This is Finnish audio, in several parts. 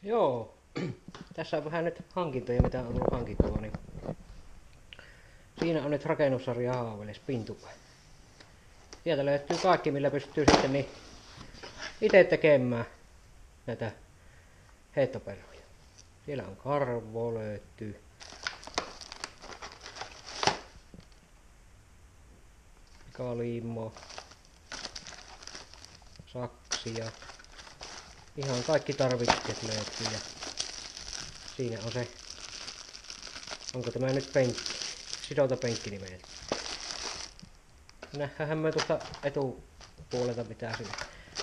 Joo, tässä on vähän nyt hankintoja, mitä on tullut hankittua. Niin siinä on nyt rakennussarja Haaveles Pintupa. Sieltä löytyy kaikki, millä pystyy sitten niin itse tekemään näitä heittoperhoja. Siellä on karvo löytyy. Kalimo. Saksia. Ihan kaikki tarvikkeet löytyy ja siinä on se, onko tämä nyt penkki, sidotapenkki nimeltä. Nähdään me tuosta etupuolelta pitää sinne.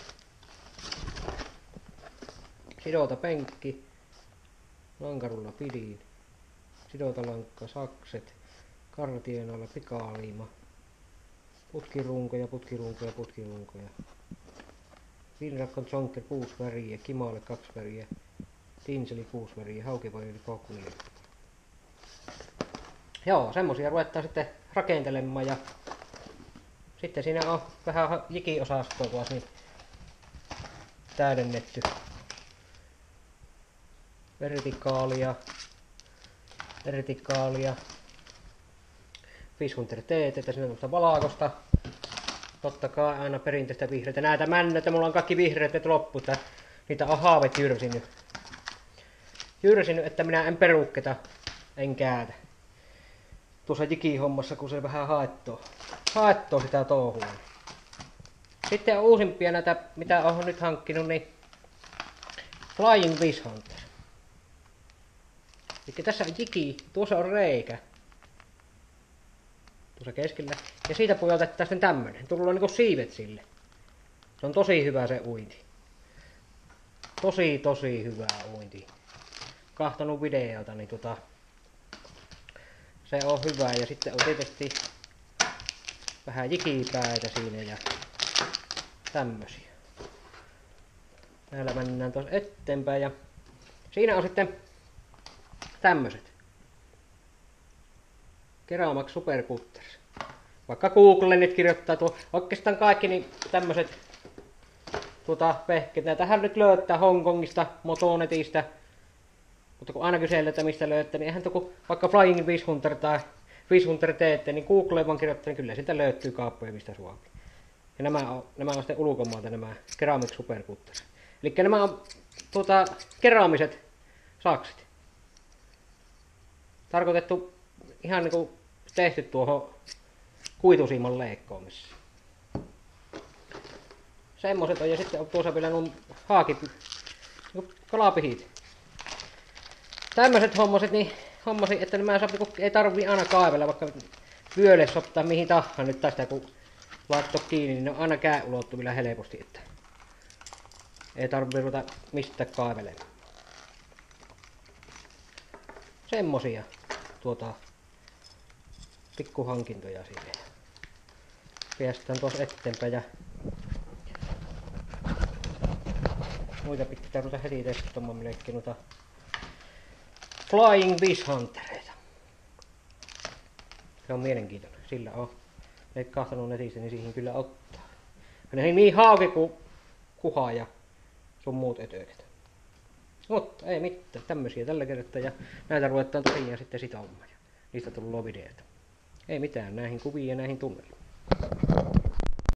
Sidotapenkki, lankarulla pidin, sidotalankka, sakset, kartienoilla pikaliima, putkirunkoja, putkirunkoja, putkirunkoja. Vinrakon Jonker 6 väriä, Kimale 2 väriä, Tinseli 6 väriä, Haukivaili Koukku 4. Joo, semmosia ruvetaan sitten rakentelemaan ja sitten siinä on vähän jikiosastoa taas niin täydennetty. Vertikaalia, Fishhunter teetettä, siinä on tuosta valakosta. Totta kai aina perinteistä vihreitä. Näitä männöitä, mulla on kaikki vihreät nyt loppu. Niitä on haavet jyrsinyt. Jyrsinyt, että minä en perukketa, en käytä. Tuossa jikihommassa, kun se vähän haettoo sitä touhua. Sitten on uusimpia näitä, mitä olen nyt hankkinut, niin Flying Fishhunter. Eli tässä on jiki, tuossa on reikä. Tuossa keskellä. Ja siitä pujotetaan sitten tämmönen. Tulee niinku siivet sille. Se on tosi hyvä se uinti. Tosi hyvä uinti. Kahtonut videota, niin se on hyvä. Ja sitten on tietysti vähän jikipäitä siinä ja tämmösiä. Täällä mennään tuossa eteenpäin ja siinä on sitten tämmöset. Keramax Super Cutters. Vaikka Google nyt kirjoittaa oikeastaan kaikki niin tämmöset vehkeet. Näitähän nyt löytää Hongkongista, Motonetista. Mutta kun aina kysellään, että mistä löytää, niin eihän kun vaikka Flying Fishhunter tai Fishhunter teette, niin Google vaan kirjoittaa, niin kyllä siitä löytyy kauppoja mistä suopii. Ja nämä on sitten ulkomailta nämä Keramic Super Cutters. Eli nämä on keraamiset sakset. Tarkoitettu ihan niinku tehty tuohon kuitusiiman leikkaamiseen. Semmoset on ja sitten on tuossa vielä nuo kalapihit. Tämmöset hommaset niin hommasin, että nämä ei tarvii aina kaivella, vaikka vyölle ottaa mihin tahansa nyt tästä kun laittoi kiinni, niin ne on aina käulottuvilla helposti, että ei tarvii ruveta mistään kaivelemaan. Semmosia pikkuhankintoja siihen. Päästään tuossa eteenpäin ja muita pitää ruveta heti testaamaan millekin noita Flying Fishhuntereita. Se on mielenkiintoinen. Sillä on. Ne kahtanut netistä, niin siihen kyllä ottaa. Ne niin hauki kuin kuha ja sun muut ötöket. Mutta ei mitään. Tämmösiä tällä kertaa ja näitä ruvetaan tosiaan sitten sitomaan. Niistä tulee videota. Ei mitään, näihin kuviin ja näihin tunnelmiin.